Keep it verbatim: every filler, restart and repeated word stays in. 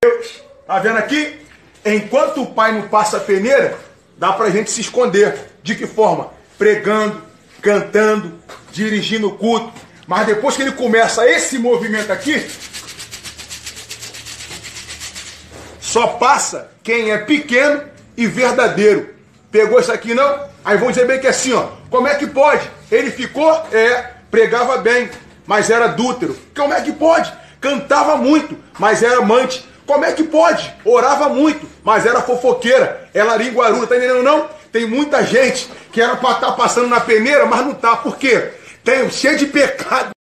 Deus, tá vendo aqui? Enquanto o pai não passa a peneira, dá pra gente se esconder. De que forma? Pregando, cantando, dirigindo o culto. Mas depois que ele começa esse movimento aqui, só passa quem é pequeno e verdadeiro. Pegou isso aqui não? Aí vão dizer bem que é assim, ó. Como é que pode? Ele ficou, é, pregava bem, mas era adúltero. Como é que pode? Cantava muito, mas era amante. Como é que pode? Orava muito, mas era fofoqueira. É laringuaruda, tá entendendo não? Tem muita gente que era para estar passando na peneira, mas não tá. Por quê? Tem cheio de pecado.